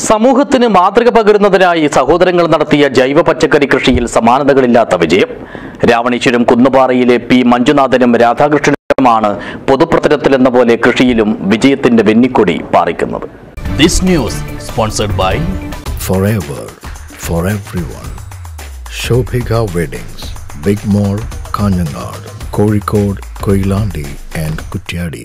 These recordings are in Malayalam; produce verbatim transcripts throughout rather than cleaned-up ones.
സമൂഹത്തിന് മാതൃക പകരുന്നതിനായി സഹോദരങ്ങൾ നടത്തിയ ജൈവ പച്ചക്കറി കൃഷിയിൽ സമാനതകളില്ലാത്ത വിജയം. രാവണീശ്വരം കുന്നുപാറയിലെ പി മഞ്ജുനാഥനും രാധാകൃഷ്ണനുമാണ് പൊതുപ്രവർത്തനത്തിലെന്ന പോലെ കൃഷിയിലും വിജയത്തിന്റെ വെന്നിക്കൊടി പാറിക്കുന്നത്. This news sponsored by Forever for everyone. Shobhika Weddings, Big Mall, Kanyanad, Kozhikode, Koilandi and Kutyadi.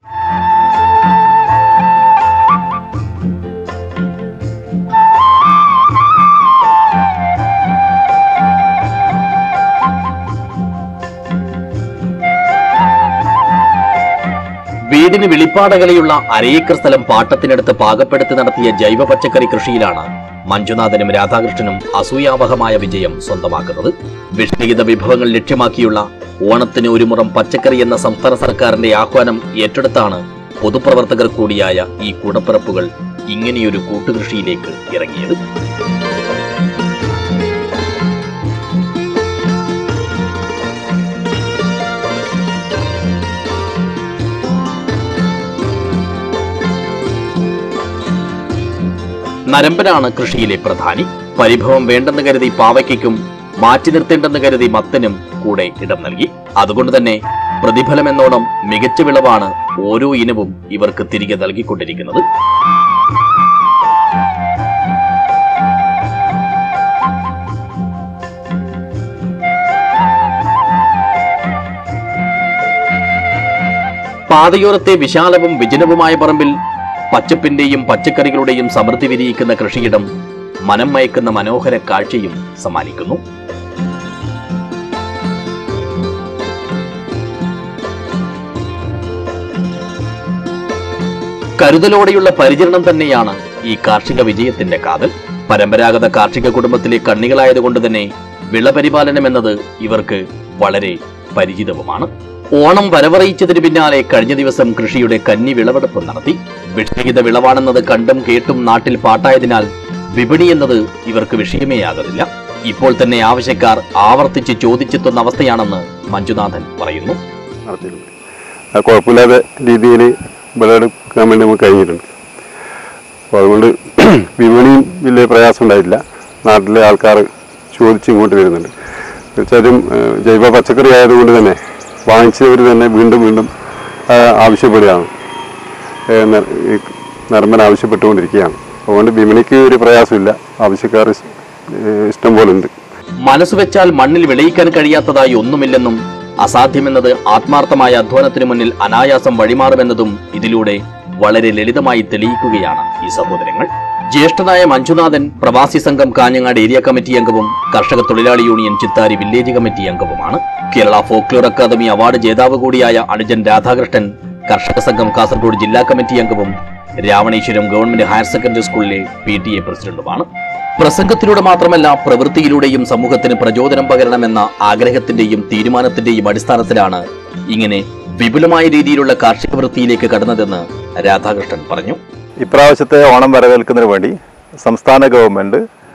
വീടിന് വെളിപ്പാടകലെയുള്ള അരയേക്കർ സ്ഥലം പാട്ടത്തിനടുത്ത് പാകപ്പെടുത്തി നടത്തിയ ജൈവ പച്ചക്കറി കൃഷിയിലാണ് മഞ്ജുനാഥനും രാധാകൃഷ്ണനും അസൂയാവഹമായ വിജയം സ്വന്തമാക്കുന്നത്. വിഷരഹിത വിഭവങ്ങൾ ലക്ഷ്യമാക്കിയുള്ള ഓണത്തിന് ഒരു മുറം പച്ചക്കറി എന്ന സംസ്ഥാന സർക്കാരിന്റെ ആഹ്വാനം ഏറ്റെടുത്താണ് പൊതുപ്രവർത്തകർ കൂടിയായ ഈ കൂടപ്പിറപ്പുകൾ ഇങ്ങനെയൊരു കൂട്ടുകൃഷിയിലേക്ക് ഇറങ്ങിയത്. നരമ്പനാണ് കൃഷിയിലെ പ്രധാനി. പരിഭവം വേണ്ടെന്ന് കരുതി പാവയ്ക്കും മാറ്റി നിർത്തേണ്ടെന്ന് കരുതി മത്തനും കൂടെ ഇടം നൽകി. അതുകൊണ്ട് തന്നെ പ്രതിഫലമെന്നോണം മികച്ച വിളവാണ് ഓരോ ഇനവും ഇവർക്ക് തിരികെ നൽകിക്കൊണ്ടിരിക്കുന്നത്. പാതയോരത്തെ വിശാലവും വിജനവുമായ പറമ്പിൽ പച്ചപ്പിന്റെയും പച്ചക്കറികളുടെയും സമൃദ്ധി വിരിയിക്കുന്ന കൃഷിയിടം മനം മയക്കുന്ന മനോഹര കാഴ്ചയും സമ്മാനിക്കുന്നു. കരുതലോടെയുള്ള പരിചരണം തന്നെയാണ് ഈ കാർഷിക വിജയത്തിന്റെ കാതൽ. പരമ്പരാഗത കാർഷിക കുടുംബത്തിലെ കണ്ണികളായതുകൊണ്ട് തന്നെ വിളപരിപാലനം എന്നത് ഇവർക്ക് വളരെ പരിചിതവുമാണ്. ഓണം വരവറിയിച്ചതിന് പിന്നാലെ കഴിഞ്ഞ ദിവസം കൃഷിയുടെ കന്നി വിളവെടുപ്പ് നടത്തി. വിഷരഹിത വിളവാണെന്നത് കണ്ടും കേട്ടും നാട്ടിൽ പാട്ടായതിനാൽ വിപണി എന്നത് ഇവർക്ക് വിഷയമേയാകുന്നില്ല. ഇപ്പോൾ തന്നെ ആവശ്യക്കാർ ആവർത്തിച്ച് ചോദിച്ചെത്തുന്ന അവസ്ഥയാണെന്ന് മഞ്ജുനാഥൻ പറയുന്നു. കുഴപ്പമില്ലാത്ത രീതിയിൽ വിളവെടുക്കാൻ വേണ്ടി നമുക്ക് കഴിഞ്ഞിട്ടുണ്ട്. അപ്പോൾ അതുകൊണ്ട് വിപണിയും വലിയ പ്രയാസം ഉണ്ടായിട്ടില്ല. നാട്ടിലെ ആൾക്കാർ ചോദിച്ചിങ്ങോട്ട് വരുന്നുണ്ട്. തീർച്ചയായിട്ടും ജൈവ പച്ചക്കറി ആയതുകൊണ്ട് തന്നെ വാങ്ങിച്ചവർ തന്നെ വീണ്ടും വീണ്ടും ആവശ്യപ്പെടുകയാണ്. നരമ്പൻ ആവശ്യപ്പെട്ടുകൊണ്ടിരിക്കുകയാണ്. അതുകൊണ്ട് വിപണിക്ക് ഒരു പ്രയാസമില്ല. ആവശ്യക്കാർ ഇഷ്ടം പോലെ ഉണ്ട്. മനസ്സ് വെച്ചാൽ മണ്ണിൽ വിളയിക്കാൻ കഴിയാത്തതായി ഒന്നുമില്ലെന്നും അസാധ്യമെന്നത് ആത്മാർത്ഥമായ അധ്വാനത്തിന് മുന്നിൽ അനായാസം വഴിമാറുമെന്നതും ഇതിലൂടെ വളരെ ലളിതമായി തെളിയിക്കുകയാണ് ഈ സഹോദരങ്ങൾ. ജ്യേഷ്ഠനായ മഞ്ജുനാഥൻ പ്രവാസി സംഘം കാഞ്ഞങ്ങാട് ഏരിയ കമ്മിറ്റി അംഗവും കർഷക തൊഴിലാളി യൂണിയൻ ചിത്താരി വില്ലേജ് കമ്മിറ്റി അംഗവുമാണ്. കേരള ഫോക്ലോർ അക്കാദമി അവാർഡ് ജേതാവ് കൂടിയായ അനുജൻ രാധാകൃഷ്ണൻ കർഷക സംഘം കാസർഗോഡ് ജില്ലാ കമ്മിറ്റി അംഗവും രാവണീശ്വരം ഗവൺമെന്റ് ഹയർ സെക്കൻഡറി സ്കൂളിലെ പി ടി എ പ്രസിഡന്റുമാണ്. പ്രസംഗത്തിലൂടെ മാത്രമല്ല പ്രവൃത്തിയിലൂടെയും സമൂഹത്തിന് പ്രചോദനം പകരണമെന്ന ആഗ്രഹത്തിന്റെയും തീരുമാനത്തിന്റെയും അടിസ്ഥാനത്തിലാണ് ഇങ്ങനെ വിപുലമായ രീതിയിലുള്ള കാർഷിക വൃത്തിയിലേക്ക് കടന്നതെന്ന് രാധാകൃഷ്ണൻ പറഞ്ഞു. ഇപ്രാവശ്യത്തെ ഓണം വരവേൽക്കുന്നതിന് വേണ്ടി സംസ്ഥാന ഗവൺമെന്റ്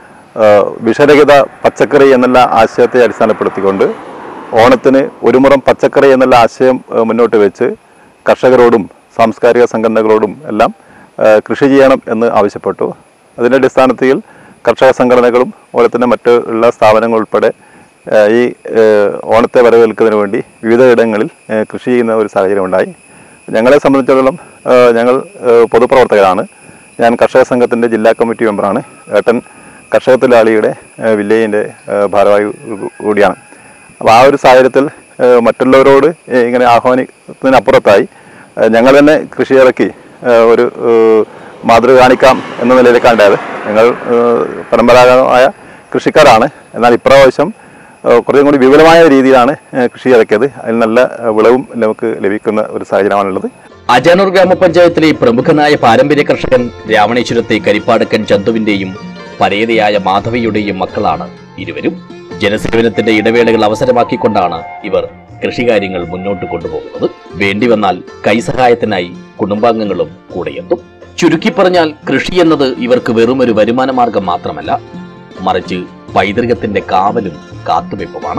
വിഷരഹിത പച്ചക്കറി എന്നുള്ള ആശയത്തെ അടിസ്ഥാനപ്പെടുത്തിക്കൊണ്ട് ഓണത്തിന് ഒരു മുറം പച്ചക്കറി എന്നുള്ള ആശയം മുന്നോട്ട് വെച്ച് കർഷകരോടും സാംസ്കാരിക സംഘടനകളോടും എല്ലാം കൃഷി ചെയ്യണം എന്ന് ആവശ്യപ്പെട്ടു. അതിൻ്റെ അടിസ്ഥാനത്തിൽ കർഷക സംഘടനകളും അതുപോലെ തന്നെ മറ്റുള്ള സ്ഥാപനങ്ങൾ ഉൾപ്പെടെ ഈ ഓണത്തെ വരവേൽക്കുന്നതിന് വേണ്ടി വിവിധ ഇടങ്ങളിൽ കൃഷി ചെയ്യുന്ന ഒരു സാഹചര്യം ഉണ്ടായി. ഞങ്ങളെ സംബന്ധിച്ചിടത്തോളം ഞങ്ങൾ പൊതുപ്രവർത്തകരാണ്. ഞാൻ കർഷക സംഘത്തിൻ്റെ ജില്ലാ കമ്മിറ്റി മെമ്പറാണ്. ഏട്ടൻ കർഷക തൊഴിലാളിയുടെ വില്ലേജിൻ്റെ ഭാരവാഹി കൂടിയാണ്. അപ്പോൾ ആ ഒരു സാഹചര്യത്തിൽ മറ്റുള്ളവരോട് ഇങ്ങനെ ആഹ്വാനത്തിനപ്പുറത്തായി ഞങ്ങൾ തന്നെ കൃഷി ഇറക്കി ഒരു മാതൃക കാണിക്കാം എന്ന നിലയിലേക്കാണ് ഉണ്ടായത്. ഞങ്ങൾ പരമ്പരാഗതമായ കൃഷിക്കാരാണ്. എന്നാൽ ഇപ്രാവശ്യം കുറച്ചും കൂടി വിപുലമായ രീതിയിലാണ് കൃഷി ഇറക്കിയത്. അതിൽ നല്ല വിളവും നമുക്ക് ലഭിക്കുന്ന ഒരു സാഹചര്യമാണുള്ളത്. അജാനൂർ ഗ്രാമപഞ്ചായത്തിലെ പ്രമുഖനായ പാരമ്പര്യ കർഷകൻ രാവണേശ്വരത്തെ കരിപ്പാടക്കൻ ചന്തുവിന്റെയും പരേതയായ മാധവിയുടെയും മക്കളാണ് ഇരുവരും. ജനസേവനത്തിന്റെ ഇടവേളകൾ അവസരമാക്കിക്കൊണ്ടാണ് ഇവർ കൃഷികാര്യങ്ങൾ മുന്നോട്ട് കൊണ്ടുപോകുന്നത്. വേണ്ടിവന്നാൽ കൈസഹായത്തിനായി കുടുംബാംഗങ്ങളും കൂടെയെത്തും. ചുരുക്കി പറഞ്ഞാൽ കൃഷി എന്നത് ഇവർക്ക് വെറുമൊരു വരുമാന മാർഗം മാത്രമല്ല, മറിച്ച് പൈതൃകത്തിന്റെ കാവലും കാത്തുവെപ്പുമാണ്.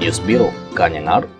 News bureau, Kanhangad.